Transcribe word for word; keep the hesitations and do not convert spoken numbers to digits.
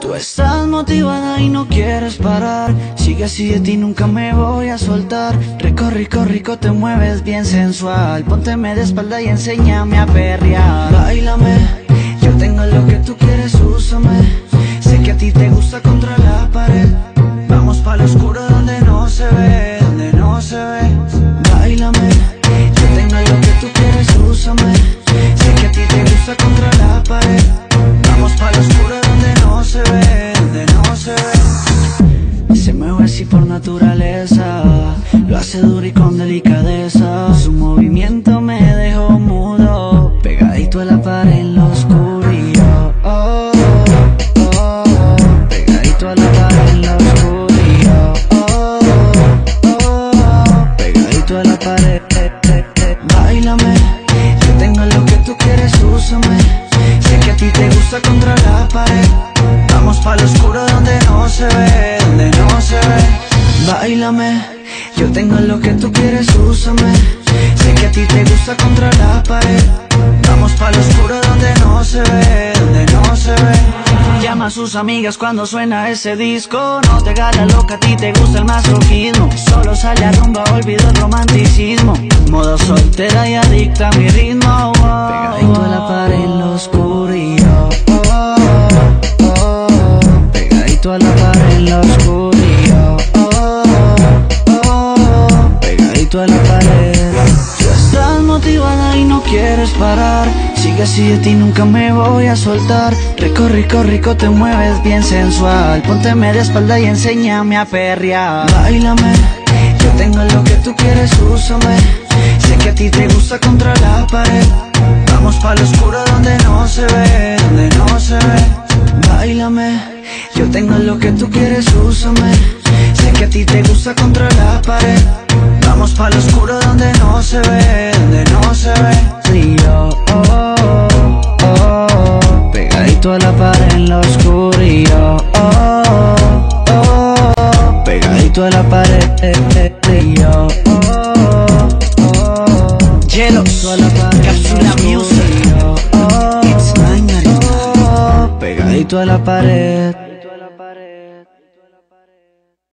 Tú estás motivada y no quieres parar. Sigue así de ti, nunca me voy a soltar. Rico, rico, rico, te mueves bien sensual. Pónteme de espalda y enséñame a perrear. Báilame, yo tengo lo que tú quieres, úsame. Sé que a ti te gusta contra la pared. Vamos pa' lo oscuro donde no se ve, donde no se ve. Báilame, yo tengo lo que tú quieres, úsame. Sé que a ti te gusta contra la pared. Vamos pa' lo oscuro donde no se ve, donde no se ve. Se mueve así por naturaleza, lo hace duro y con delicadeza. Su movimiento me dejó mudo, pegadito a la pared en lo oscuro y yo, oh, oh, oh, pegadito a la pared en lo oscuro y yo, oh, oh, pegadito a la pared. Báilame, yo tengo lo que tú quieres, úsame. Sé que a ti te gusta contra la pared. Vamos pa' lo oscuro donde no se ve, donde no se ve. Báilame, yo tengo lo que tú quieres, úsame. Sé que a ti te gusta contra la pared. Vamos pa' lo oscuro donde no se ve, donde no se ve. Llama a sus amigas cuando suena ese disco. No te hagas la loca, a ti te gusta el masoquismo. Solo sale a rumba, olvido el romanticismo. Modo soltera y adicta a mi ritmo, oh. Pegadito a la pared en lo oscuro y yo, oh, oh, oh. Pegadito a la pared en lo oscuro y yo, oh, oh, pegadito a la pared. Tú estás motivada y no quieres parar. Sigue así de ti, nunca me voy a soltar. Rico, rico, rico, te mueves bien sensual. Pónteme de espalda y enséñame a perrear. Báilame, yo tengo lo que tú quieres, úsame. Sé que a ti te gusta contra la pared. Vamos pa' lo oscuro donde no se ve, donde no se ve. Báilame, yo tengo lo que tú quieres, úsame. Sé que a ti te gusta contra la pared. Vamos pa' lo oscuro donde no se ve, donde no se ve. Y yo, oh, oh, oh, pegadito a la pared en lo oscuro y yo, oh, oh, oh, pegadito a la pared, eh, eh, y yo, oh, oh, hielo, a la pared, Cápsula Music, oh, oh, It's my oh, pegadito a la pared.